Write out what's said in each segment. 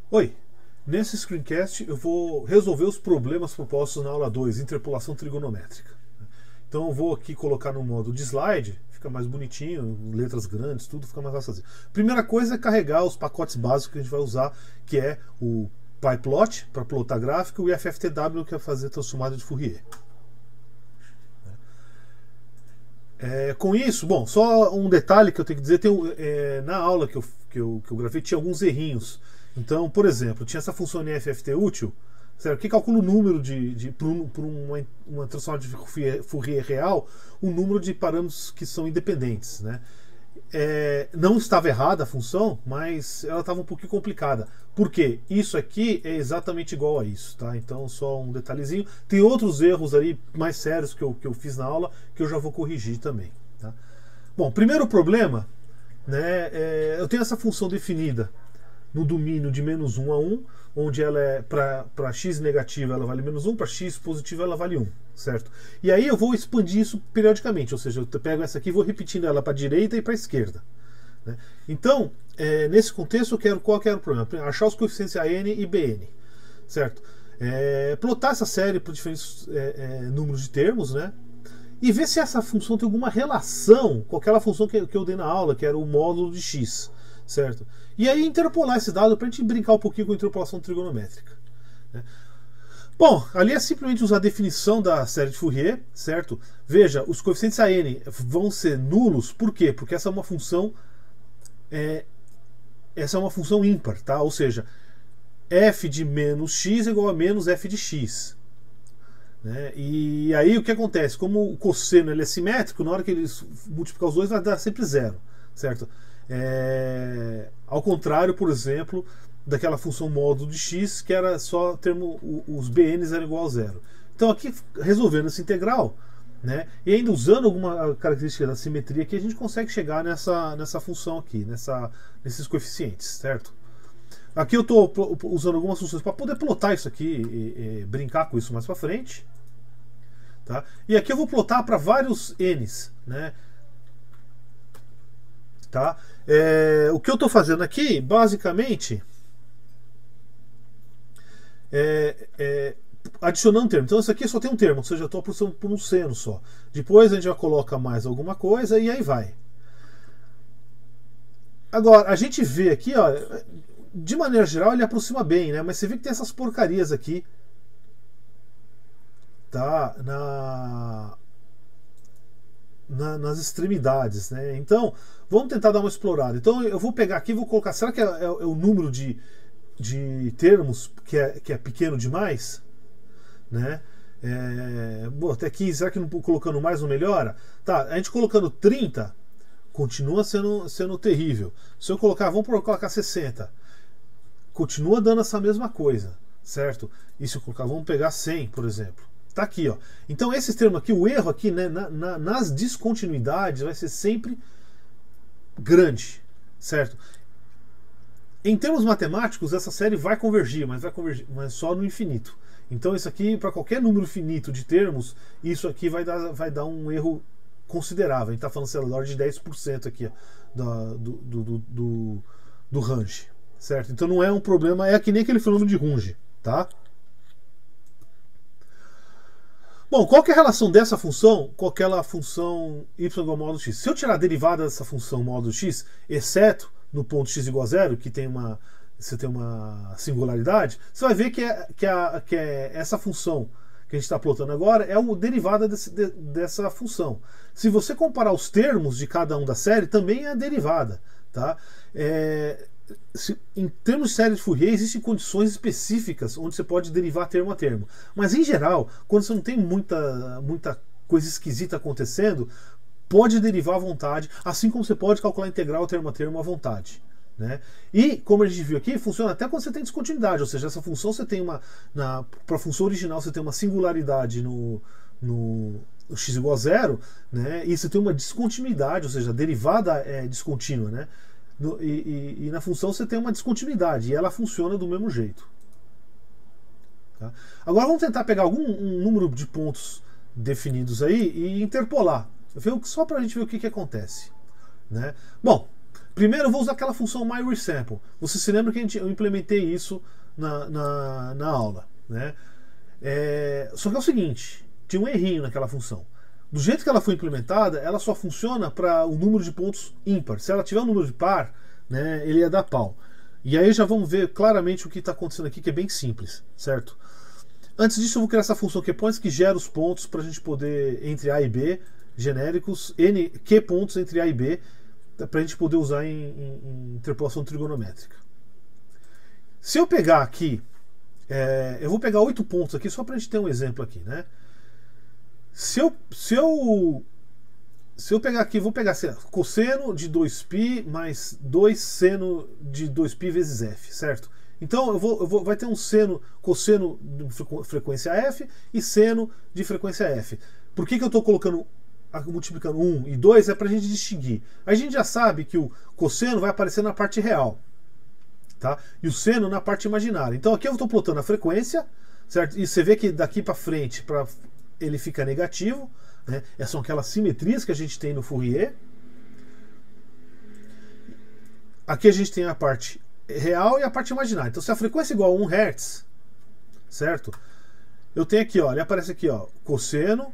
Oi, nesse screencast eu vou resolver os problemas propostos na aula 2, interpolação trigonométrica. Então eu vou aqui colocar no modo de slide, fica mais bonitinho, letras grandes, tudo fica mais fácil fazer. Primeira coisa é carregar os pacotes básicos que a gente vai usar, que é o PyPlot, para plotar gráfico, e o FFTW, que é fazer transformada de Fourier. Com isso, bom, só um detalhe que eu tenho que dizer, na aula que eu gravei tinha alguns errinhos. Então, por exemplo, tinha essa função FFT útil, certo? Que calcula o número por uma transformada de Fourier real, o número de parâmetros que são independentes, né? Não estava errada a função, mas ela estava um pouquinho complicada. Por quê? Isso aqui é exatamente igual a isso, tá? Então, só um detalhezinho. Tem outros erros ali mais sérios que eu fiz na aula que eu já vou corrigir também, tá? Bom, primeiro problema, né? Eu tenho essa função definida no domínio de -1 a 1, onde ela é para x negativa ela vale -1, para x positiva ela vale 1, certo? E aí eu vou expandir isso periodicamente, ou seja, eu pego essa aqui e vou repetindo ela para a direita e para a esquerda, né? Então, nesse contexto, qual que era o problema? Achar os coeficientes AN e BN, certo? Plotar essa série por diferentes números de termos, né? E ver se essa função tem alguma relação com aquela função que eu dei na aula, que era o módulo de x, certo? E aí interpolar esse dado para a gente brincar um pouquinho com a interpolação trigonométrica, né? Bom, ali é simplesmente usar a definição da série de Fourier, certo? Veja, os coeficientes AN vão ser nulos, por quê? Porque essa é uma função ímpar, tá? Ou seja, f de menos x é igual a menos f de x, né? E aí o que acontece? Como o cosseno ele é simétrico, na hora que eles multiplicar os dois vai dar sempre zero, certo? Ao contrário, por exemplo, daquela função módulo de x, que era só os bn's eram igual a zero. Então aqui, resolvendo essa integral, né, e ainda usando alguma característica da simetria aqui, a gente consegue chegar nessa função aqui, nesses coeficientes, certo? Aqui eu estou usando algumas funções para poder plotar isso aqui e brincar com isso mais para frente, tá? E aqui eu vou plotar para vários n's, né? Tá? O que eu estou fazendo aqui, basicamente, adicionando um termo. Então, isso aqui só tem um termo, ou seja, eu estou processando por um seno só. Depois a gente já coloca mais alguma coisa e aí vai. Agora, a gente vê aqui, ó, de maneira geral, ele aproxima bem, né? Mas você vê que tem essas porcarias aqui, tá? Nas extremidades, né? Então, vamos tentar dar uma explorada. Então, eu vou pegar aqui e vou colocar. Será que é o número de termos que é pequeno demais, né? Bom, até 15, será que não colocando mais não melhora? Tá, a gente colocando 30 continua sendo terrível. Se eu colocar, vamos colocar 60, continua dando essa mesma coisa, certo? E se eu colocar, vamos pegar 100, por exemplo. Tá aqui, ó. Então esse termo aqui, o erro aqui, né, nas descontinuidades vai ser sempre grande, certo? Em termos matemáticos, essa série vai convergir, mas só no infinito. Então isso aqui, para qualquer número finito de termos, isso aqui vai dar um erro considerável. A gente está falando, sei lá, da ordem de 10% aqui, ó, do range, certo? Então não é um problema, é que nem aquele fenômeno de Runge, tá? Bom, qual que é a relação dessa função com aquela função y igual a módulo x? Se eu tirar a derivada dessa função módulo x, exceto no ponto x igual a zero, que você tem uma singularidade, você vai ver que essa função que a gente está plotando agora é uma derivada dessa função. Se você comparar os termos de cada um da série, também é a derivada, tá? Em termos de série de Fourier, existem condições específicas onde você pode derivar termo a termo. Mas, em geral, quando você não tem muita coisa esquisita acontecendo, pode derivar à vontade, assim como você pode calcular integral termo a termo à vontade, né? E, como a gente viu aqui, funciona até quando você tem descontinuidade, ou seja, essa função você tem para a função original você tem uma singularidade no x igual a zero, né? E você tem uma descontinuidade, ou seja, a derivada é descontínua, né? E na função você tem uma descontinuidade e ela funciona do mesmo jeito, tá? Agora vamos tentar pegar um número de pontos definidos aí e interpolar, só para a gente ver o que acontece, né? Bom, Primeiro eu vou usar aquela função myResample. Você se lembra que eu implementei isso na aula, né? Só que é o seguinte, tinha um errinho naquela função. Do jeito que ela foi implementada, ela só funciona para o número de pontos ímpar. Se ela tiver um número de par, né, ele ia dar pau. E aí já vamos ver claramente o que está acontecendo aqui, que é bem simples, certo? Antes disso eu vou criar essa função QPoints que gera os pontos para a gente poder, entre A e B, genéricos, Q pontos entre A e B, para a gente poder usar em interpolação trigonométrica. Se eu pegar aqui, eu vou pegar 8 pontos aqui, só para a gente ter um exemplo aqui, né? Se eu pegar aqui, vou pegar assim, cosseno de 2π mais 2 seno de 2π vezes f, certo? Então vai ter um cosseno de frequência f e seno de frequência f. Por que eu estou multiplicando 1 e 2? É para a gente distinguir. A gente já sabe que o cosseno vai aparecer na parte real, tá? E o seno na parte imaginária. Então aqui eu estou plotando a frequência, certo? E você vê que daqui para frente ele fica negativo, né? Essas são aquelas simetrias que a gente tem no Fourier. Aqui a gente tem a parte real e a parte imaginária. Então se a frequência é igual a 1 Hz, certo? Eu tenho aqui, ó, ele aparece aqui, ó, cosseno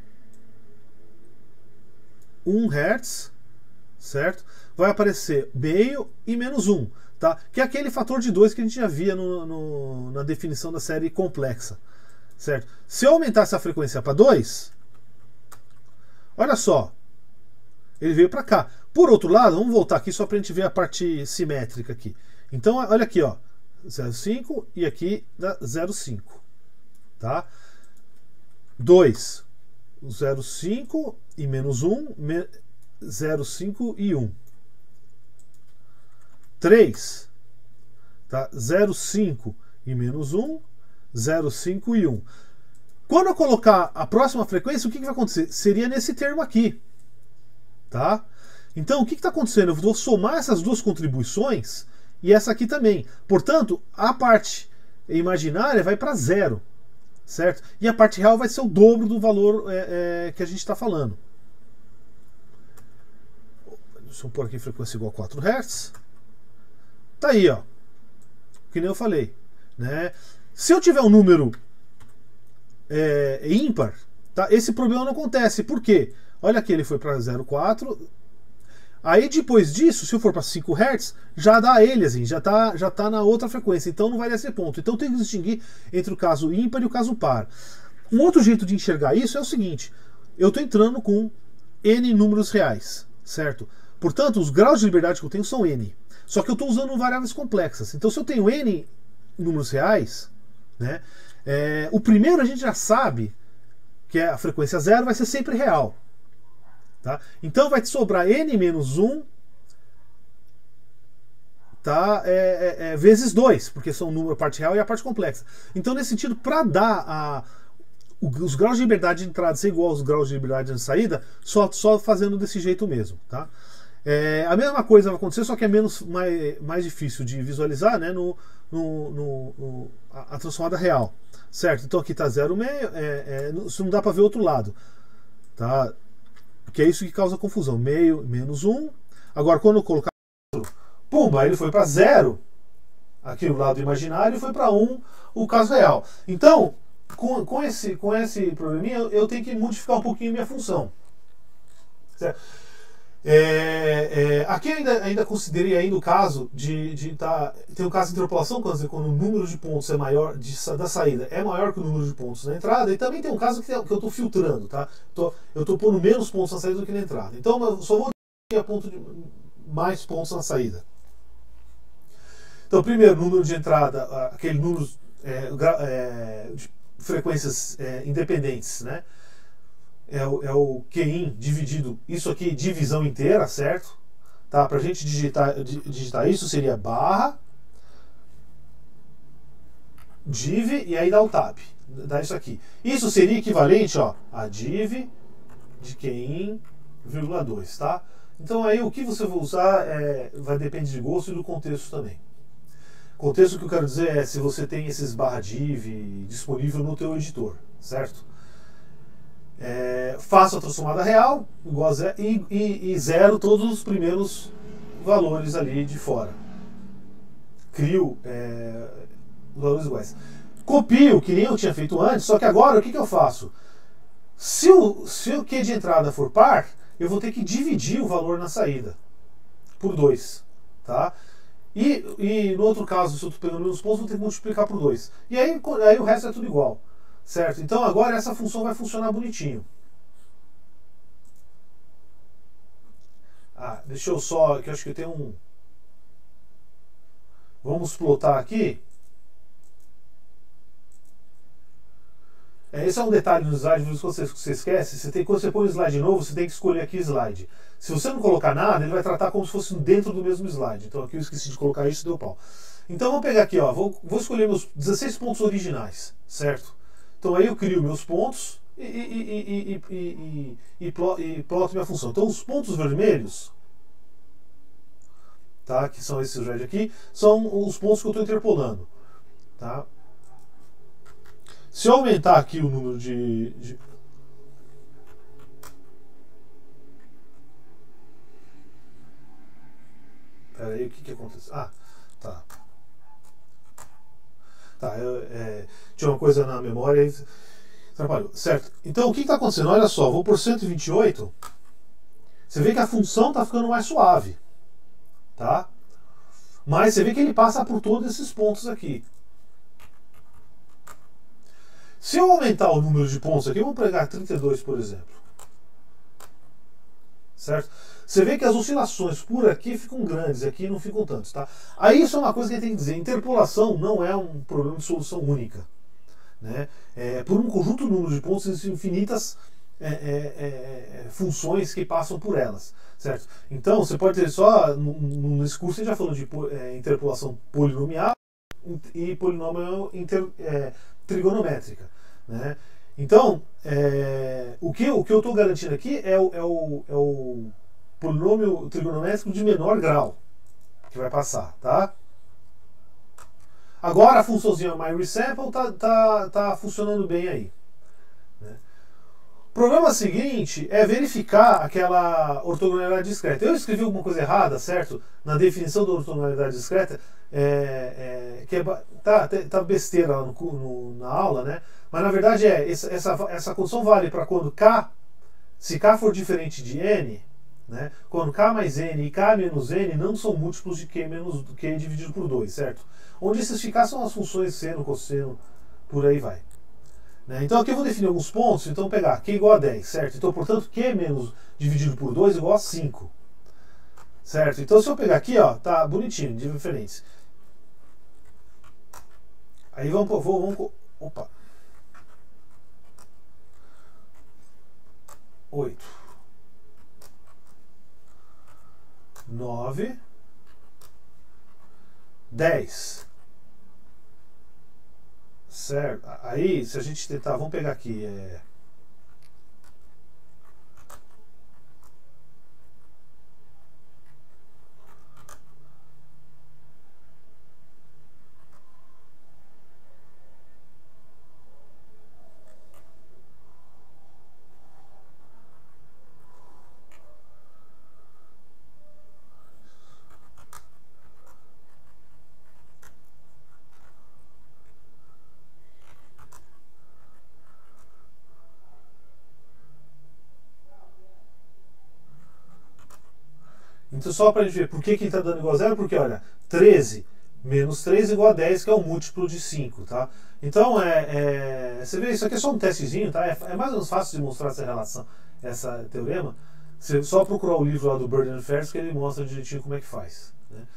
1 Hz, certo? Vai aparecer meio e menos 1, tá? Que é aquele fator de 2 que a gente já via na definição da série complexa, certo? Se eu aumentasse a frequência para 2, olha só, ele veio para cá. Por outro lado, vamos voltar aqui só para a gente ver a parte simétrica aqui. Então, olha aqui, ó, 0,5 e aqui dá 0,5, tá? 2, 0,5 e menos 1, 0,5 e 1. 3, tá? 0,5 e menos 1, 0,5 e 1. Quando eu colocar a próxima frequência, o que vai acontecer? Seria nesse termo aqui, tá? Então, o que está acontecendo? Eu vou somar essas duas contribuições e essa aqui também. Portanto, a parte imaginária vai para 0, certo? E a parte real vai ser o dobro do valor que a gente está falando. Deixa eu pôr aqui frequência igual a 4 Hz. Tá aí, ó. Que nem eu falei, né? Se eu tiver um número ímpar, tá? Esse problema não acontece. Por quê? Olha aqui, ele foi para 0,4. Aí depois disso, se eu for para 5 Hz, já dá ele, assim, já tá na outra frequência. Então não vai dar esse ponto. Então tem que distinguir entre o caso ímpar e o caso par. Um outro jeito de enxergar isso é o seguinte: eu estou entrando com n números reais, certo? Portanto, os graus de liberdade que eu tenho são n. Só que eu estou usando variáveis complexas. Então, se eu tenho n números reais, né, o primeiro a gente já sabe que é a frequência 0 vai ser sempre real. Tá? Então, vai te sobrar n menos 1, tá, vezes 2, porque são o número, a parte real e a parte complexa. Então, nesse sentido, para dar os graus de liberdade de entrada ser igual aos graus de liberdade de saída, só fazendo desse jeito mesmo. Tá? A mesma coisa vai acontecer, só que é mais difícil de visualizar, né, a transformada real. Certo? Então aqui está 0,5, isso não dá para ver o outro lado. Tá? Que é isso que causa confusão. Meio menos 1. Agora, quando eu colocar, pumba, ele foi para 0, aqui o lado imaginário, e foi para 1 o caso real. Então, com esse probleminha, eu tenho que modificar um pouquinho minha função. Certo? Aqui ainda considerei ainda o caso tem o caso de interpolação, quando o número de pontos é maior da saída é maior que o número de pontos na entrada, e também tem um caso que eu estou filtrando, tá? Eu estou pondo menos pontos na saída do que na entrada. Então eu só vou a ponto de mais pontos na saída. Então, primeiro, número de entrada, aquele número de frequências independentes, né? É o Qin dividido, isso aqui divisão inteira, certo? Tá? Para a gente digitar isso seria barra div e aí dá o tab, dá isso aqui. Isso seria equivalente, ó, a div de Qin, vírgula 2, tá? Então aí o que você vai usar vai depender de gosto e do contexto também. Contexto que eu quero dizer é se você tem esses barra div disponível no teu editor, certo? Faço a transformada real igual a 0 e 0 todos os primeiros valores ali de fora. Crio valores iguais. Copio, que nem eu tinha feito antes, só que agora o que eu faço? Se o Q de entrada for par, eu vou ter que dividir o valor na saída por 2. Tá? E no outro caso, se eu estou pegando menos pontos, vou ter que multiplicar por 2. E aí o resto é tudo igual. Certo? Então agora essa função vai funcionar bonitinho. Deixa eu só, que eu acho que tem um... Vamos plotar aqui. Esse é um detalhe no slide, que você esquece. Quando você põe o slide novo, você tem que escolher aqui slide. Se você não colocar nada, ele vai tratar como se fosse dentro do mesmo slide. Então aqui eu esqueci de colocar isso, deu pau. Então vamos pegar aqui, ó, vou escolher meus 16 pontos originais, certo? Então aí eu crio meus pontos e ploto minha função. Então os pontos vermelhos, tá, que são esses red aqui, são os pontos que eu estou interpolando. Tá? Se eu aumentar aqui o número de... Pera aí, o que aconteceu? Tá. Tinha uma coisa na memória e trabalhou. Certo. Então o que está acontecendo? Olha só, vou por 128. Você vê que a função está ficando mais suave. Tá? Mas você vê que ele passa por todos esses pontos aqui. Se eu aumentar o número de pontos aqui, vamos pegar 32, por exemplo. Certo? Você vê que as oscilações por aqui ficam grandes, aqui não ficam tantos. Tá? Aí isso é uma coisa que a gente tem que dizer. Interpolação não é um problema de solução única. Né? Por um conjunto de números de pontos, existem infinitas funções que passam por elas. Certo? Então, você pode ter só... Nesse curso a gente já falou de interpolação polinomial e polinomial trigonométrica. Né? Então, o que eu estou garantindo aqui é o polinômio trigonométrico de menor grau que vai passar. Tá? Agora a funçãozinha myResample tá funcionando bem aí. Né? O problema seguinte é verificar aquela ortogonalidade discreta. Eu escrevi alguma coisa errada, certo? Na definição da ortogonalidade discreta, tá besteira lá na aula, né? Mas na verdade essa condição vale para quando K, se K for diferente de N, né? Quando K mais N e K menos N não são múltiplos de Q menos Q dividido por 2, certo? Onde esses ficar são as funções seno, cosseno, por aí vai. Né? Então aqui eu vou definir alguns pontos, então pegar Q igual a 10, certo? Então, portanto, Q menos dividido por 2 igual a 5. Certo? Então se eu pegar aqui, ó, tá bonitinho, diferentes. Aí opa. 8. 9. 10. Certo? Aí, se a gente tentar, vamos pegar aqui, Então, só para a gente ver por que ele está dando igual a zero, porque olha, 13 menos 3 igual a 10, que é um múltiplo de 5. Tá? Então, você vê, isso aqui é só um testezinho, tá? É mais ou menos fácil de mostrar essa relação, esse teorema. Você só procurar o livro lá do Bird and Ferris, que ele mostra direitinho como é que faz. Né?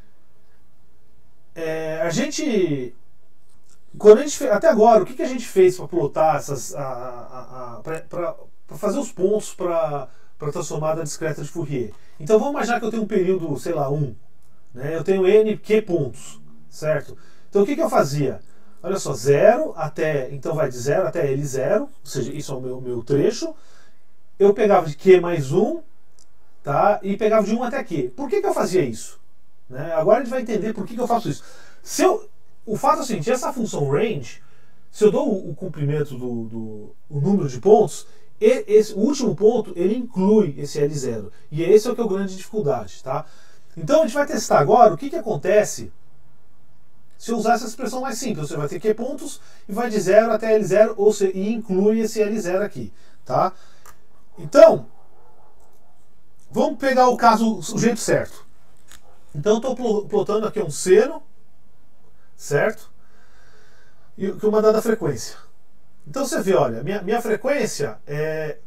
Até agora, o que a gente fez para plotar para fazer os pontos para a transformada discreta de Fourier? Então vamos imaginar que eu tenho um período, sei lá, 1. Né? Eu tenho n q pontos, certo? Então o que eu fazia? Olha só, 0 até, então vai de 0 até L0, ou seja, isso é o meu trecho. Eu pegava de q mais 1, tá? E pegava de 1 até q. Por que eu fazia isso? Né? Agora a gente vai entender por que eu faço isso. O fato é o seguinte, essa função range, se eu dou o comprimento o número de pontos, o último ponto ele inclui esse L0. E esse é o que é a grande dificuldade. Tá? Então a gente vai testar agora o que acontece se eu usar essa expressão mais simples. Você vai ter Q pontos e vai de 0 até L0, ou seja, e inclui esse L0 aqui. Tá? Então, vamos pegar o caso, o jeito certo. Então eu estou plotando aqui um seno, certo? E uma dada frequência. Então você vê, olha, minha frequência é...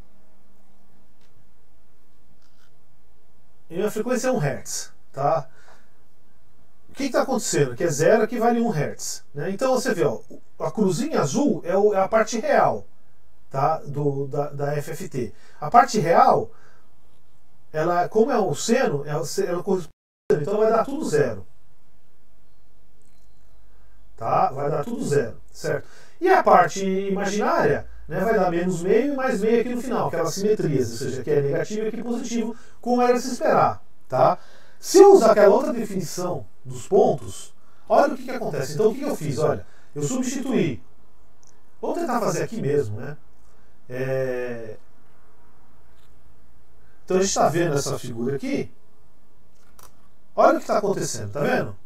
Minha frequência é 1 Hz, tá? O que está acontecendo? Aqui é 0, aqui vale 1 Hz. Né? Então você vê, ó, a cruzinha azul é a parte real, tá? da FFT. A parte real, ela, como é o seno, ela corresponde, então vai dar tudo 0. Tá? Vai dar tudo 0, certo? E a parte imaginária, né, vai dar menos meio e mais meio aqui no final, aquelas simetrias, ou seja, aqui é negativo e aqui positivo, como era de se esperar. Tá? Se eu usar aquela outra definição dos pontos, olha o que acontece. Então o que eu fiz? Olha, eu substituí. Vou tentar fazer aqui mesmo, né? Então a gente está vendo essa figura aqui. Olha o que está acontecendo, tá vendo?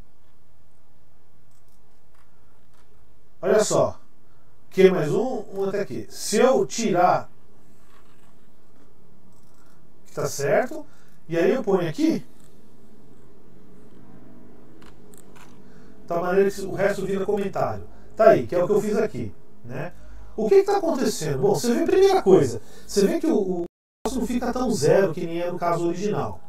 Olha só. Q mais 1 até aqui. Se eu tirar, tá certo? E aí eu ponho aqui, de tal maneira que o resto vira comentário. Tá aí, que é o que eu fiz aqui. Né? O que está acontecendo? Bom, você vê a primeira coisa. Você vê que o negócio não fica tão zero que nem é no caso original.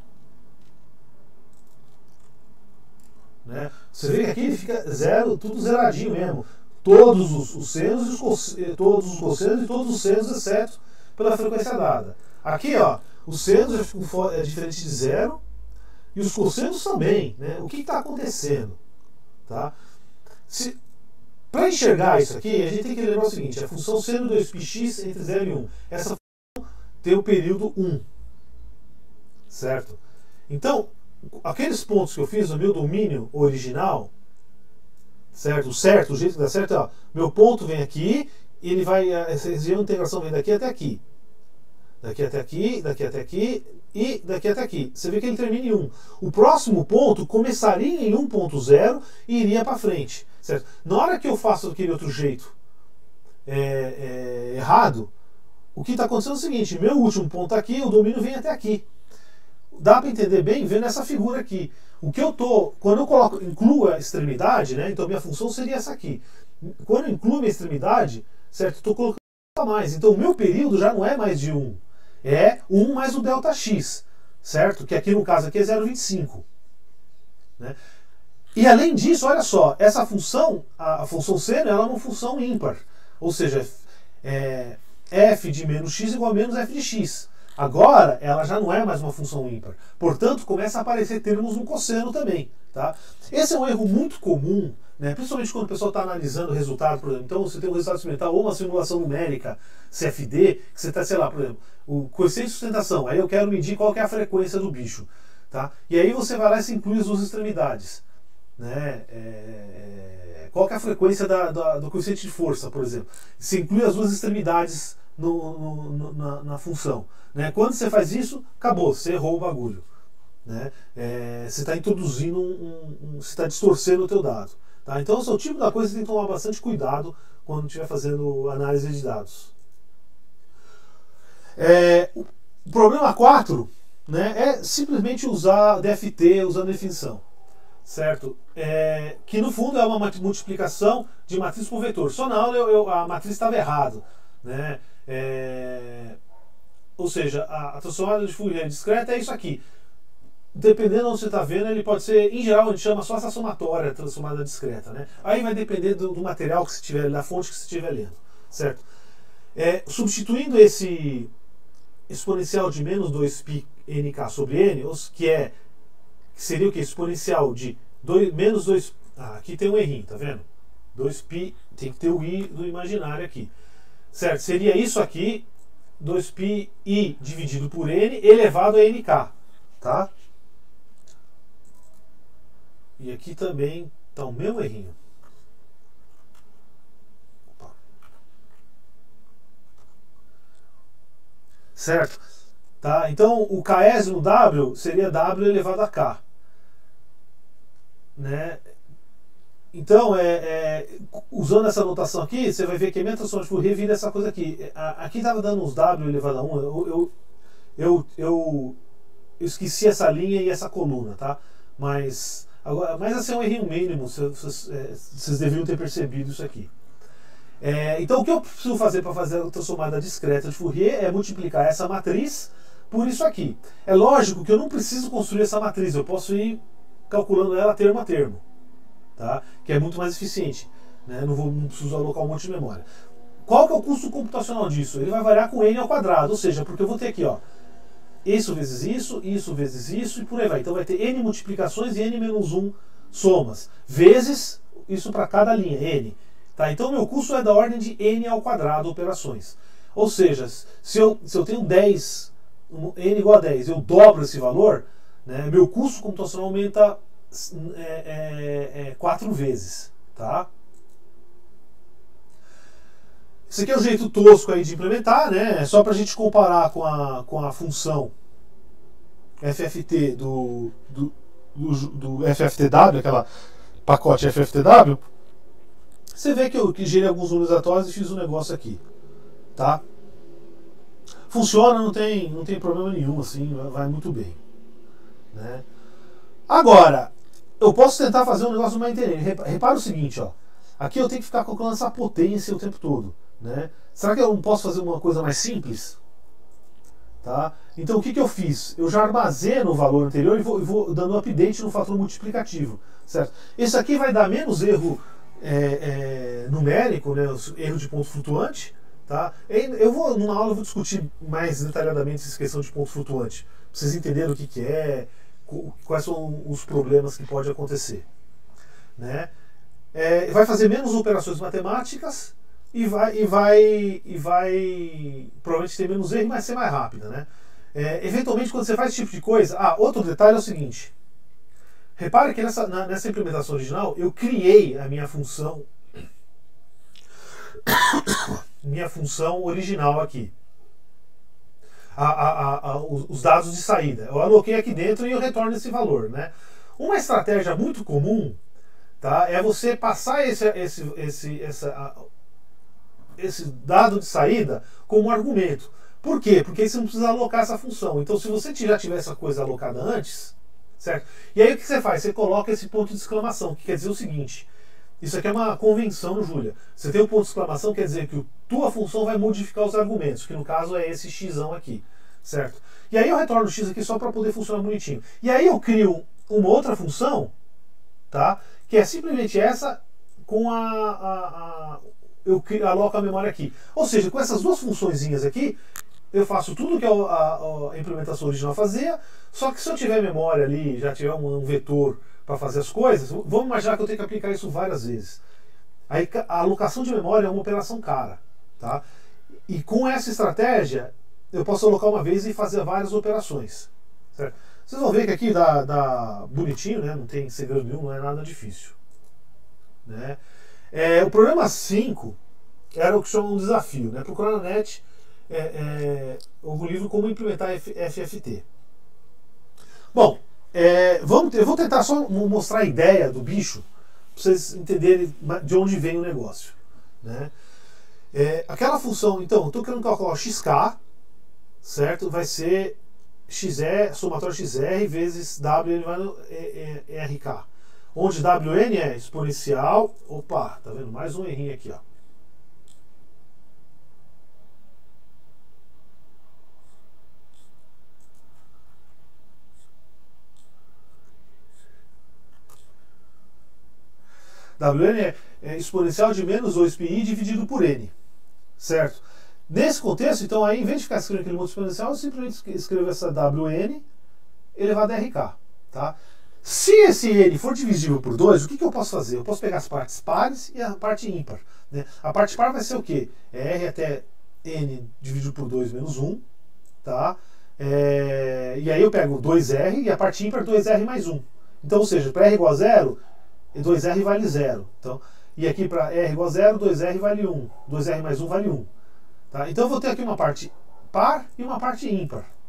Né? Você vê que aqui ele fica zero, tudo zeradinho mesmo. Todos os senos, todos os cossenos e todos os senos, exceto pela frequência dada. Aqui, ó, os senos é diferente de 0 e os cossenos também. Né? O que está acontecendo? Tá? Para enxergar isso aqui, a gente tem que lembrar o seguinte: a função seno 2πx entre 0 e 1. Essa função tem o período 1. Certo? Então, aqueles pontos que eu fiz no meu domínio original, certo? O jeito que dá certo é, ó, meu ponto vem aqui, e ele vai, essa região de integração vem daqui até aqui. Daqui até aqui, daqui até aqui e daqui até aqui. Você vê que ele termina em 1. O próximo ponto começaria em 1.0 e iria para frente. Certo? Na hora que eu faço daquele outro jeito errado, o que está acontecendo é o seguinte: meu último ponto aqui, o domínio vem até aqui. Dá para entender bem vendo essa figura aqui. O que eu tô, quando eu incluo a extremidade, né? Então minha função seria essa aqui. Quando eu incluo a minha extremidade, certo? Estou colocando a mais. Então o meu período já não é mais de 1. É 1 mais o ΔX, certo? Que aqui no caso aqui é 0,25. Né? E além disso, olha só, essa função, a função seno, ela é uma função ímpar. Ou seja, f de menos x igual a menos f de x. Agora, ela já não é mais uma função ímpar. Portanto, começa a aparecer termos no cosseno também. Tá? Esse é um erro muito comum, né? Principalmente quando o pessoal está analisando o resultado, por exemplo. Então, você tem um resultado experimental ou uma simulação numérica CFD, que você está, sei lá, por exemplo, o coeficiente de sustentação. Aí eu quero medir qual que é a frequência do bicho. Tá? E aí você vai lá e se inclui as duas extremidades. Né? Qual que é a frequência do coeficiente de força, por exemplo? Se inclui as duas extremidades na função. Né? Quando você faz isso, acabou, você errou o bagulho. Né? Você está introduzindo você está distorcendo o teu dado. Tá? Então esse é o tipo da coisa que você tem que tomar bastante cuidado quando estiver fazendo análise de dados. O problema 4, né, é simplesmente usar DFT usando definição. Certo? Que no fundo é uma multiplicação de matriz por vetor. Só na aula a matriz estava errada. Né? Ou seja, a transformada de Fourier discreta é isso aqui. Dependendo de onde você está vendo, ele pode ser, em geral, a gente chama só essa somatória transformada discreta. Né? Aí vai depender do material que você tiver, da fonte que você estiver lendo. Certo? Substituindo esse exponencial de menos 2π nk sobre n, que seria o que? Exponencial de menos 2... aqui tem um errinho, tá vendo? 2π, tem que ter o i do imaginário aqui. Certo? Seria isso aqui, 2πi dividido por n elevado a nk. Tá? E aqui também está o mesmo errinho. Opa. Certo? Tá? Então o késimo W seria W elevado a K. Né? Então, usando essa notação aqui, você vai ver que a minha transformação de Fourier vira essa coisa aqui. Aqui estava dando uns W elevado a 1. Eu esqueci essa linha e essa coluna, tá? Mas assim, é um errinho mínimo. Vocês deveriam ter percebido isso aqui. Então, o que eu preciso fazer para fazer a transformada discreta de Fourier é multiplicar essa matriz por isso aqui. É lógico que eu não preciso construir essa matriz. Eu posso ir calculando ela termo a termo. Tá? Que é muito mais eficiente, né? Não preciso alocar um monte de memória. Qual que é o custo computacional disso? Ele vai variar com n ao quadrado, ou seja, porque eu vou ter aqui, ó, isso vezes isso vezes isso e por aí vai. Então vai ter n multiplicações e n menos 1 somas, vezes isso para cada linha, n. Tá? Então meu custo é da ordem de n ao quadrado operações. Ou seja, se eu tenho 10, n igual a 10, eu dobro esse valor, né, meu custo computacional aumenta 4 vezes, tá? Esse aqui é um jeito tosco aí de implementar, né? É só para a gente comparar com a função FFT do FFTW, aquela pacote FFTW. Você vê que eu gerei alguns números aleatórios e fiz um negócio aqui, tá? Funciona, não tem problema nenhum, assim, vai muito bem, né? Agora, eu posso tentar fazer um negócio mais inteligente. Repara o seguinte, ó. Aqui eu tenho que ficar calculando essa potência o tempo todo, né? Será que eu não posso fazer uma coisa mais simples? Tá? Então o que eu fiz? Eu já armazeno o valor anterior e vou dando update no fator multiplicativo, certo? Isso aqui vai dar menos erro numérico, né? Erro de ponto flutuante, tá? Numa aula eu vou discutir mais detalhadamente essa questão de ponto flutuante, pra vocês entenderem o que é, quais são os problemas que pode acontecer, né? Vai fazer menos operações matemáticas e vai provavelmente ter menos erro e vai ser mais rápida, né? Eventualmente, quando você faz esse tipo de coisa, outro detalhe é o seguinte: repare que nessa implementação original eu criei a minha função original aqui. Os dados de saída. Eu aloquei aqui dentro e eu retorno esse valor, né? Uma estratégia muito comum, tá, é você passar esse dado de saída como argumento. Por quê? Porque aí você não precisa alocar essa função. Então, se você já tiver essa coisa alocada antes, certo? E aí o que você faz? Você coloca esse ponto de exclamação, que quer dizer o seguinte: isso aqui é uma convenção, Júlia. Você tem um ponto de exclamação, quer dizer que a tua função vai modificar os argumentos, que no caso é esse x aqui, certo? E aí eu retorno o x aqui só para poder funcionar bonitinho. E aí eu crio uma outra função, tá? Que é simplesmente essa com eu aloco a memória aqui. Ou seja, com essas duas funçõezinhas aqui, eu faço tudo que a implementação original fazia, só que se eu tiver memória ali, já tiver um vetor para fazer as coisas, vamos imaginar que eu tenho que aplicar isso várias vezes. Aí a alocação de memória é uma operação cara, tá? E com essa estratégia, eu posso alocar uma vez e fazer várias operações, certo? Vocês vão ver que aqui dá bonitinho, né? Não tem segredo nenhum, não é nada difícil, né? O problema 5 era o que chama um desafio, né? Procurar na net um livro como implementar FFT. Bom, eu vou tentar só mostrar a ideia do bicho para vocês entenderem de onde vem o negócio, né? Aquela função, então, eu estou querendo calcular o xk, certo? Vai ser somatório xr vezes w elevado a rk, onde wn é exponencial. Opa, tá vendo? Mais um errinho aqui, ó. Wn é exponencial de menos 2πi dividido por n, certo? Nesse contexto, então, aí, em vez de ficar escrevendo aquele monte exponencial, eu simplesmente escrevo essa wn elevado a rk, tá? Se esse n for divisível por 2, o que eu posso fazer? Eu posso pegar as partes pares e a parte ímpar, né? A parte par vai ser o quê? R até n dividido por 2 menos 1, tá? E aí eu pego 2r e a parte ímpar 2r mais 1. Então, ou seja, para r igual a 0, 2r vale 0. Então, e aqui para r igual a 0, 2r vale 1. 2r mais 1 vale 1. Tá? Então eu vou ter aqui uma parte par e uma parte ímpar.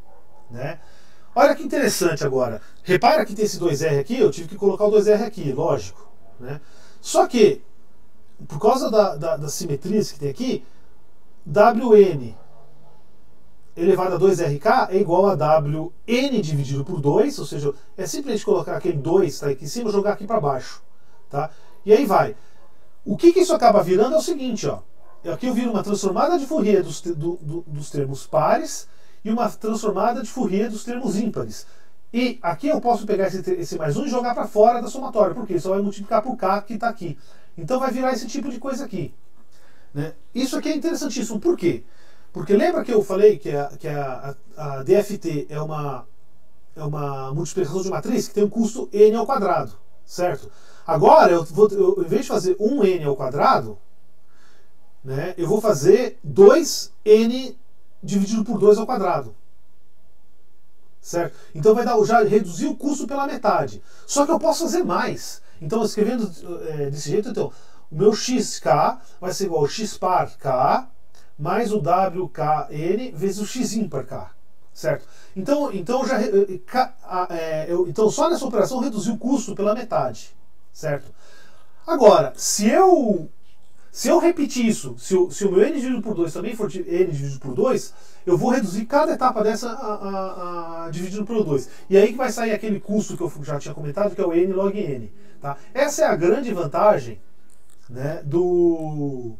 né? Olha que interessante agora. Repara que tem esse 2R aqui, eu tive que colocar o 2R aqui, lógico, né? Só que, por causa das simetrias que tem aqui, Wn elevado a 2RK é igual a Wn dividido por 2, ou seja, é simplesmente colocar aquele 2 tá aqui em cima e jogar aqui para baixo, tá? E aí vai. O que isso acaba virando é o seguinte, ó. Aqui eu viro uma transformada de Fourier dos termos pares e uma transformada de Fourier dos termos ímpares. E aqui eu posso pegar esse mais 1 e jogar para fora da somatória, porque só vai multiplicar por K que está aqui. Então vai virar esse tipo de coisa aqui, né? Isso aqui é interessantíssimo. Por quê? Porque lembra que eu falei que a DFT é uma multiplicação de matriz que tem um custo n ao quadrado, certo? Agora, em vez de fazer 1n ao quadrado, né, eu vou fazer 2n dividido por 2 ao quadrado. Certo? Então vai dar, já reduzir o custo pela metade. Só que eu posso fazer mais. Então, escrevendo desse jeito, então, o meu xk vai ser igual ao x par k mais o wkn vezes o x ímpar k. Certo? Então só nessa operação reduziu o custo pela metade. Certo? Agora, se eu repetir isso, se o meu n dividido por 2 também for n dividido por 2, eu vou reduzir cada etapa dessa dividido por 2. E aí que vai sair aquele custo que eu já tinha comentado, que é o n log n. Tá? Essa é a grande vantagem, né, do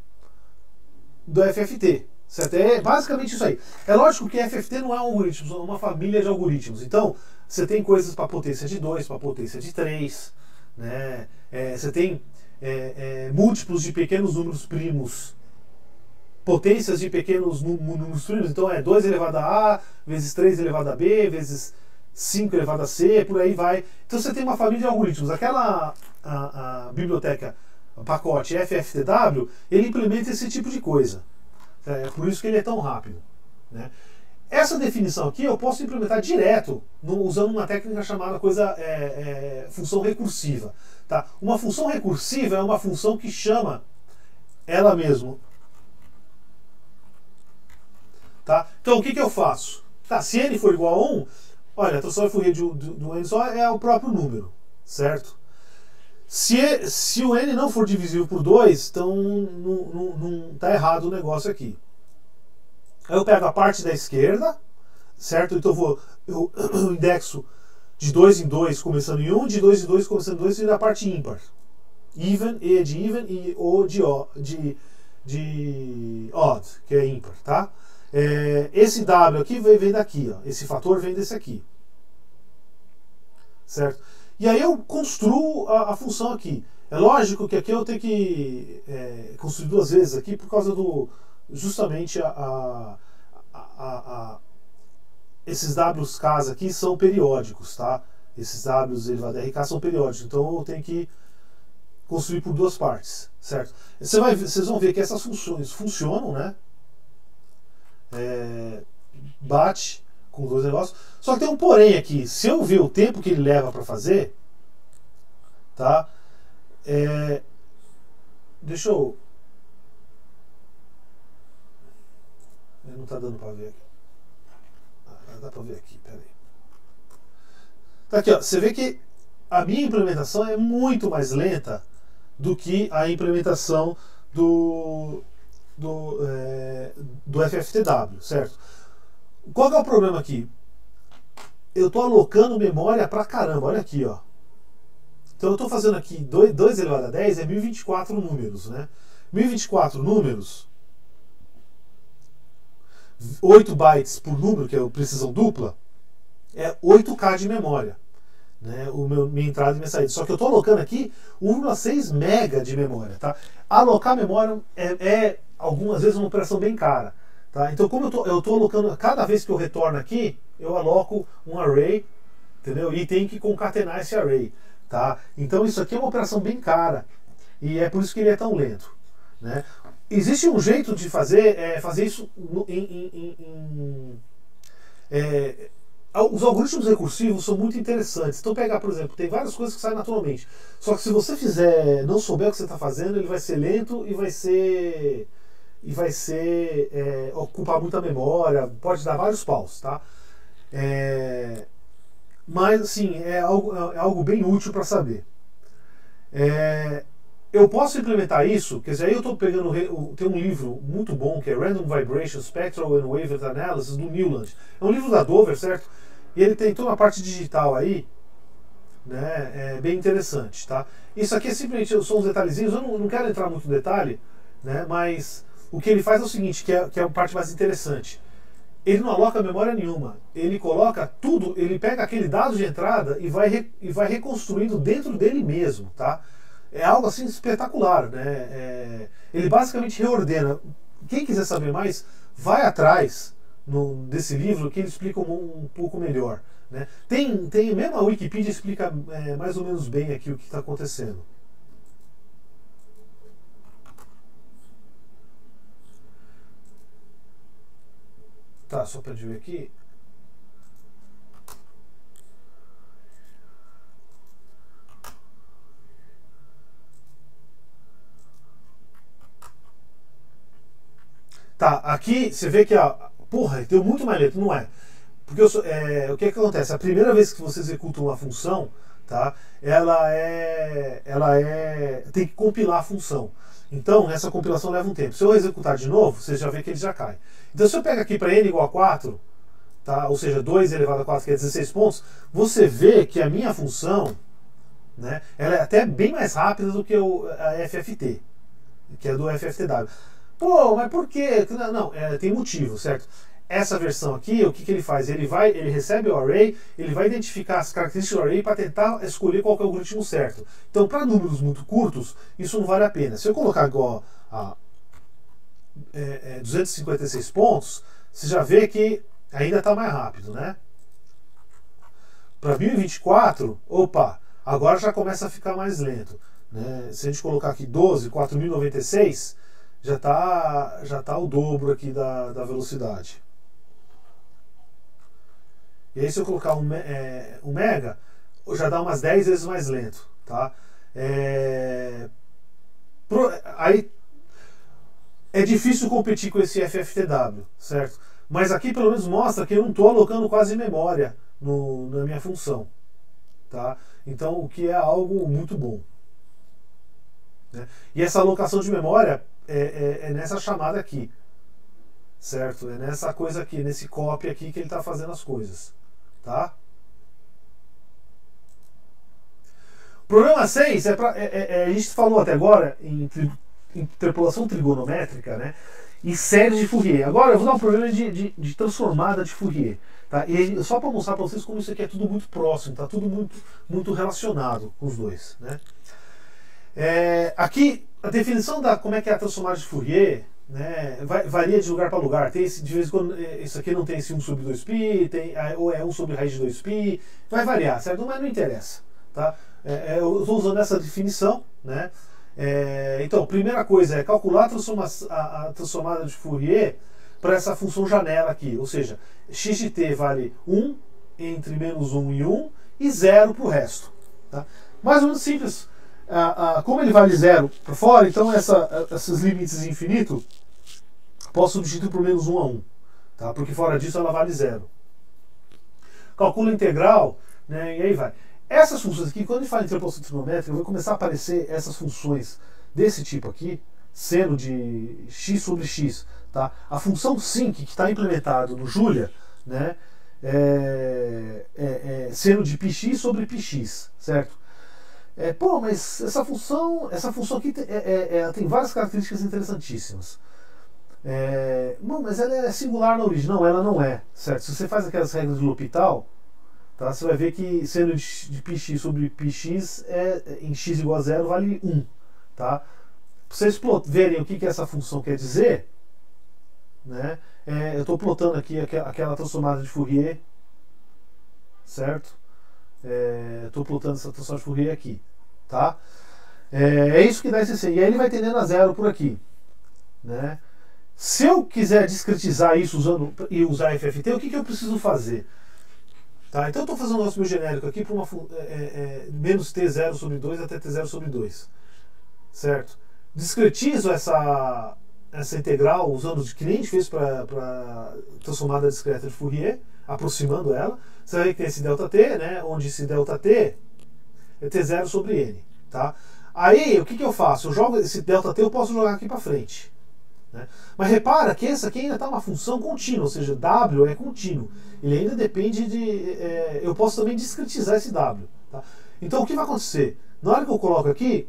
FFT. Certo? É basicamente isso aí. É lógico que FFT não é um algoritmo, é uma família de algoritmos. Então, você tem coisas para potência de 2, para potência de 3, né? Você tem múltiplos de pequenos números primos, potências de pequenos números primos, então é 2 elevado a A, vezes 3 elevado a B, vezes 5 elevado a C, por aí vai. Então você tem uma família de algoritmos. Aquela biblioteca, o pacote FFTW, ele implementa esse tipo de coisa. É por isso que ele é tão rápido, né? Essa definição aqui eu posso implementar direto usando uma técnica chamada função recursiva. Tá? Uma função recursiva é uma função que chama ela mesma. Tá? Então o que eu faço? Tá, se n for igual a 1, olha, a transformação de Fourier do n só é o próprio número, certo? Se o n não for divisível por 2, então não está errado o negócio aqui. Aí eu pego a parte da esquerda, certo? Então eu indexo de 2 em 2 começando em 1, de 2 em 2 começando em 2 e da parte ímpar. Even, E de even e O de odd, que é ímpar, tá? Esse W aqui vem daqui, ó. Esse fator vem desse aqui. Certo? E aí eu construo a função aqui. É lógico que aqui eu tenho que construir duas vezes aqui por causa justamente esses W's aqui são periódicos, tá? Esses W's elevado a RK são periódicos, então eu tenho que construir por duas partes, certo? Vocês vão ver que essas funções funcionam, né? Bate com dois negócios. Só que tem um porém aqui. Se eu ver o tempo que ele leva para fazer, tá? Deixa eu... Não tá dando para ver aqui. Dá para ver aqui, peraí. Tá aqui, ó. Você vê que a minha implementação é muito mais lenta do que a implementação do FFTW, certo? Qual que é o problema aqui? Eu estou alocando memória pra caramba, olha aqui, ó. Então eu estou fazendo aqui 2 elevado a 10 é 1024 números, né? 1024 números, 8 bytes por número, que é a precisão dupla, é 8K de memória, né? Minha entrada e minha saída. Só que eu estou alocando aqui 1,6 mega de memória, tá? Alocar memória algumas vezes uma operação bem cara, tá? Então como eu estou alocando, cada vez que eu retorno aqui, eu aloco um array, entendeu? E tem que concatenar esse array, tá? Então isso aqui é uma operação bem cara e é por isso que ele é tão lento, né? Existe um jeito de fazer isso os algoritmos recursivos são muito interessantes. Então pegar, por exemplo, tem várias coisas que saem naturalmente. Só que se você não souber o que você está fazendo, ele vai ser lento e vai ocupar muita memória, pode dar vários paus, tá? Mas, assim, é algo bem útil para saber. Eu posso implementar isso, quer dizer, aí eu estou pegando, tem um livro muito bom que é Random Vibration Spectral and Wavelet Analysis, do Newland. É um livro da Dover, certo? E ele tem toda uma parte digital aí, né? É bem interessante, tá? Isso aqui é simplesmente, são uns detalhezinhos, eu não quero entrar muito no detalhe, né? Mas o que ele faz é o seguinte, que é a parte mais interessante. Ele não aloca memória nenhuma, ele coloca tudo, ele pega aquele dado de entrada e vai reconstruindo dentro dele mesmo, tá? É algo assim espetacular, né? Ele basicamente reordena. Quem quiser saber mais, vai atrás desse livro que ele explica um pouco melhor, né? Tem mesmo a Wikipedia explica mais ou menos bem aqui o que está acontecendo. Tá, só para ver aqui. Tá, aqui você vê que porra, deu muito mais lento, não é? Porque o que acontece? A primeira vez que você executa uma função, tá? Tem que compilar a função. Então, essa compilação leva um tempo. Se eu executar de novo, você já vê que ele já cai. Então, se eu pego aqui para n igual a 4, tá? Ou seja, 2 elevado a 4, que é 16 pontos, você vê que a minha função, né, ela é até bem mais rápida do que a FFT, que é do FFTW. Pô, mas por quê? Não, tem motivo, certo? Essa versão aqui, o que ele faz? Ele recebe o array, ele vai identificar as características do array para tentar escolher qual que é o algoritmo certo. Então, para números muito curtos, isso não vale a pena. Se eu colocar igual a 256 pontos, você já vê que ainda está mais rápido, né? Para 1024, opa, agora já começa a ficar mais lento, né? Se a gente colocar aqui 12, 4096, já tá o dobro aqui da velocidade. E aí se eu colocar um mega, já dá umas 10 vezes mais lento, tá? Aí é difícil competir com esse FFTW, certo? Mas aqui pelo menos mostra que eu não estou alocando quase memória na minha função, tá? Então o que é algo muito bom, né? E essa alocação de memória é nessa chamada aqui, certo? É nessa coisa aqui, nesse copy aqui que ele está fazendo as coisas, tá? Problema 6 a gente falou até agora em interpolação trigonométrica, né? E séries de Fourier. Agora eu vou dar um problema de transformada de Fourier, tá? E só para mostrar para vocês como isso aqui é tudo muito próximo, tá tudo muito relacionado com os dois, né? Aqui a definição como é que é a transformada de Fourier, né, varia de lugar para lugar. Tem de vez em quando isso aqui não tem esse 1 sobre 2π, ou é 1 sobre raiz de 2π, vai variar, certo? Mas não interessa, tá? Eu estou usando essa definição, né? Então, primeira coisa é calcular a transformada de Fourier para essa função janela aqui, ou seja, x de t vale 1 entre menos 1 e 1 e 0 para o resto, tá? Mais ou menos simples. Como ele vale 0 para fora, então esses limites infinito posso substituir por menos 1 a 1, tá? Porque fora disso ela vale 0. Calcula a integral, né, e aí vai. Essas funções aqui, quando a gente fala em interpolação trigonométrica, vai começar a aparecer essas funções desse tipo aqui, seno de x sobre x, tá? A função sinc que está implementado no Julia, né, seno de πx sobre πx, certo? Pô, mas essa função aqui tem várias características interessantíssimas. Bom, mas ela é singular na origem. Não, ela não é, certo? Se você faz aquelas regras de L'Hopital, tá, você vai ver que seno de πx sobre πx em x igual a 0 vale 1, tá? Para vocês verem o que essa função quer dizer, né, eu estou plotando aqui aquela transformada de Fourier, certo? Estou plotando essa transformada de Fourier aqui, tá? É isso que dá esse C. E aí ele vai tendendo a 0 por aqui, né? Se eu quiser discretizar isso e usar FFT, o que eu preciso fazer? Tá? Então eu estou fazendo o nosso meu genérico aqui para menos t0 sobre 2 até t0 sobre 2, certo? Discretizo essa integral usando o que nem a gente fez para transformada discreta de Fourier, aproximando ela, você vai ver que tem esse ΔT, né, onde esse ΔT é T0 sobre N. Tá? Aí, o que eu faço? Eu jogo esse ΔT, eu posso jogar aqui para frente. Né? Mas repara que essa aqui ainda está uma função contínua, ou seja, W é contínuo. Ele ainda depende de... eu posso também discretizar esse W. Tá? Então, o que vai acontecer? Na hora que eu coloco aqui,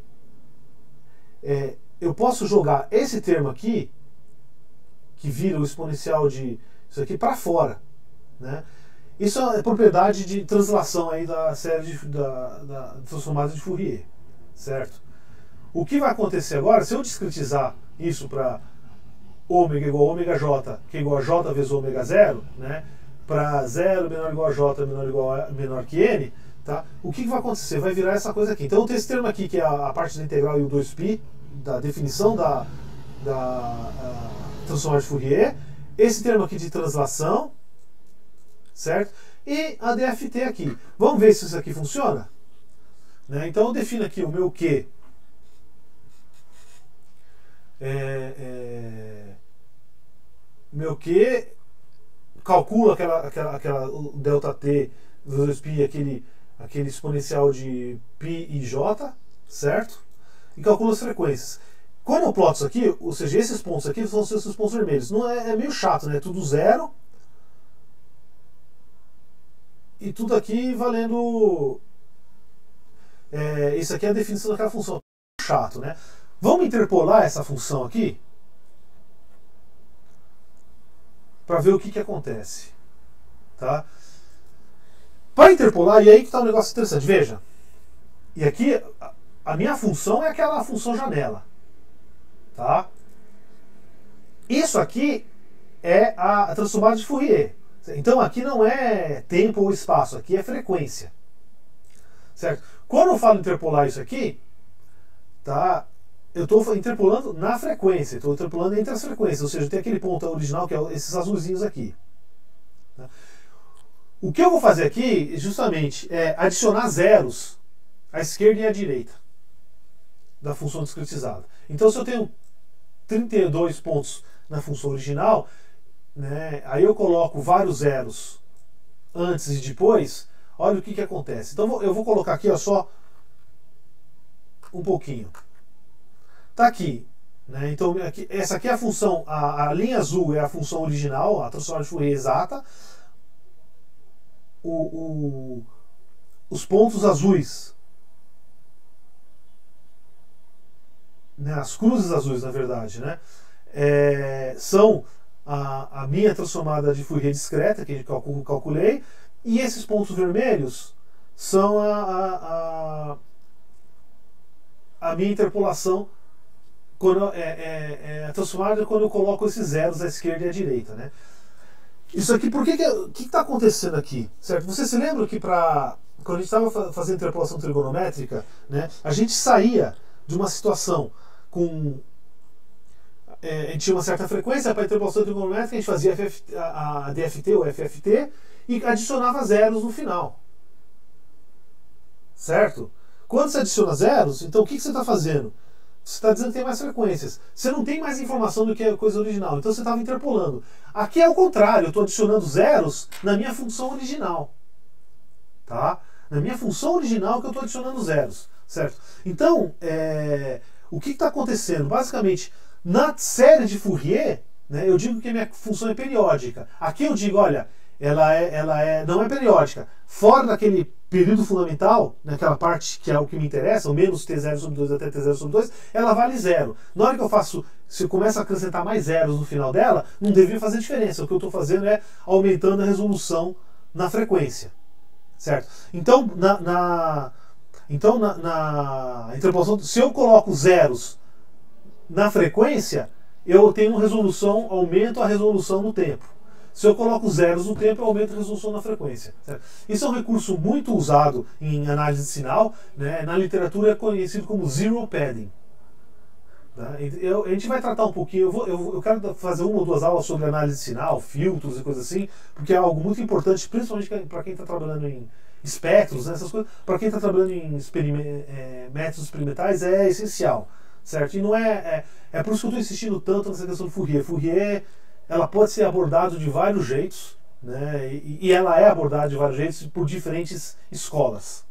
eu posso jogar esse termo aqui, que vira o exponencial de isso aqui, para fora. Né? Isso é propriedade de translação aí da série da transformada de Fourier. Certo? O que vai acontecer agora, se eu discretizar isso para ômega igual a ômega j, que é igual a j vezes ômega 0, né, para 0 menor ou igual a j menor que n, tá? O que vai acontecer? Vai virar essa coisa aqui. Então eu tenho esse termo aqui, que é a parte da integral e o 2π, da definição da transformada de Fourier, esse termo aqui de translação, certo? E a DFT aqui. Vamos ver se isso aqui funciona? Né? Então eu defino aqui o meu Q. Meu Q calcula aquela ΔT vezes π, aquele exponencial de π e j, certo? E calcula as frequências. Quando eu ploto isso aqui, ou seja, esses pontos aqui são esses pontos vermelhos. Não é meio chato, né? Tudo zero. E tudo aqui valendo... isso aqui é a definição daquela função. Chato, né? Vamos interpolar essa função aqui para ver o que acontece. Tá? Para interpolar, e aí que está um negócio interessante. Veja, e aqui a minha função é aquela função janela. Tá? Isso aqui é a transformada de Fourier. Então aqui não é tempo ou espaço, aqui é frequência. Certo? Quando eu falo interpolar isso aqui, tá, eu estou interpolando na frequência, estou interpolando entre as frequências, ou seja, tem aquele ponto original que é esses azulzinhos aqui. Tá? O que eu vou fazer aqui, justamente, é adicionar zeros à esquerda e à direita da função discretizada. Então, se eu tenho 32 pontos na função original, né, aí eu coloco vários zeros antes e depois, olha o que acontece. Então eu vou colocar aqui, ó, só um pouquinho. Tá aqui, né? Então essa aqui é a função, a linha azul é a função original, a transformada de Fourier exata. Os pontos azuis, né, as cruzes azuis, na verdade, né, são a minha transformada de Fourier discreta, que eu calculei, e esses pontos vermelhos são a minha interpolação, quando transformada quando eu coloco esses zeros à esquerda e à direita. Né? Isso aqui, por que está acontecendo aqui? Certo? Você se lembra que quando a gente estava fazendo interpolação trigonométrica, né, a gente saía de uma situação com... a gente tinha uma certa frequência para a interpolação trigonométrica, a gente fazia a DFT ou FFT e adicionava zeros no final. Certo? Quando você adiciona zeros, então o que você está fazendo? Você está dizendo que tem mais frequências. Você não tem mais informação do que a coisa original, então você estava interpolando. Aqui é o contrário, eu estou adicionando zeros na minha função original. Tá? Na minha função original que eu estou adicionando zeros. Certo? Então, o que está acontecendo? Basicamente, na série de Fourier, né, eu digo que a minha função é periódica. Aqui eu digo, olha, ela não é periódica. Fora daquele período fundamental, naquela parte que é o que me interessa, o menos T0 sobre 2 até T0 sobre 2, ela vale zero. Na hora que eu faço, se eu começo a acrescentar mais zeros no final dela, não deveria fazer diferença. O que eu estou fazendo é aumentando a resolução na frequência. Certo? Então, na interpolação, se eu coloco zeros na frequência, eu tenho resolução, aumento a resolução no tempo. Se eu coloco zeros no tempo, eu aumento a resolução na frequência. Certo? Isso é um recurso muito usado em análise de sinal, né? Na literatura é conhecido como zero padding. Tá? A gente vai tratar um pouquinho, eu quero fazer uma ou duas aulas sobre análise de sinal, filtros e coisas assim, porque é algo muito importante, principalmente para quem está trabalhando em espectros, né, essas coisas, para quem está trabalhando em métodos experimentais é essencial. Certo? E não é por isso que eu estou insistindo tanto nessa questão do Fourier. Fourier, ela pode ser abordada de vários jeitos, né? E ela é abordada de vários jeitos por diferentes escolas.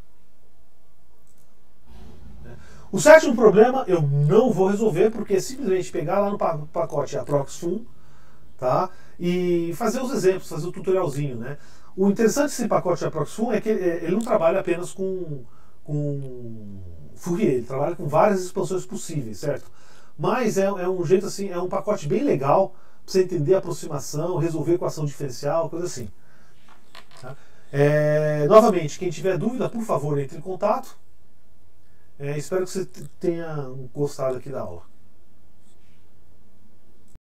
O sétimo problema eu não vou resolver, porque é simplesmente pegar lá no pacote AproXFun, tá? E fazer os exemplos, fazer o tutorialzinho, né? O interessante desse pacote AproXFun é que ele não trabalha apenas com Fourier, ele trabalha com várias expansões possíveis, certo? Mas é um jeito assim, é um pacote bem legal para você entender a aproximação, resolver equação diferencial, coisa assim. Tá? Novamente, quem tiver dúvida, por favor, entre em contato. Espero que você tenha gostado aqui da aula.